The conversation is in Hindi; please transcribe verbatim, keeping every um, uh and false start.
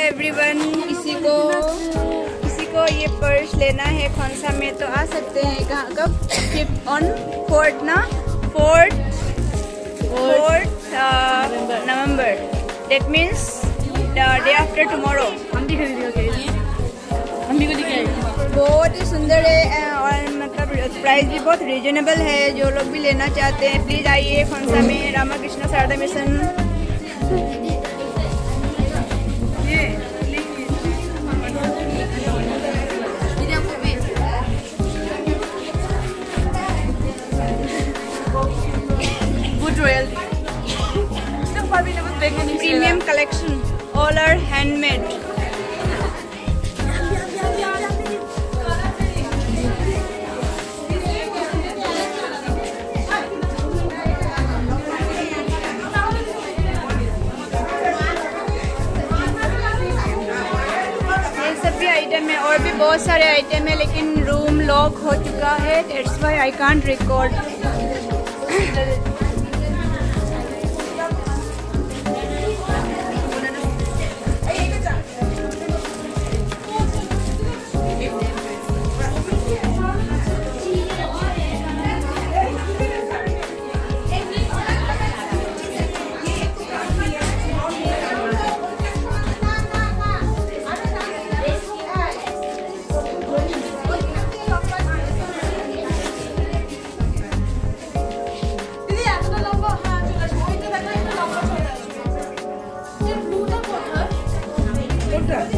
एवरीवन, किसी को किसी को ये पर्स लेना है कौन सा में तो आ सकते हैं। कहाँ कब? फिफ्थ ऑन फोर्थ ना fourth fourth November, date means day after tomorrow. हम भी खरीदेंगे, हम भी को दिखाएंगे। बहुत ही सुंदर है और मतलब प्राइस भी बहुत रीजनेबल है। जो लोग भी लेना चाहते हैं प्लीज़ आइए कौन सा में, Ramakrishna Sarada mission. Premium collection, all are handmade. Item है और भी बहुत सारे आइटम है, लेकिन रूम लॉक हो चुका है, that's why I can't record. Okay.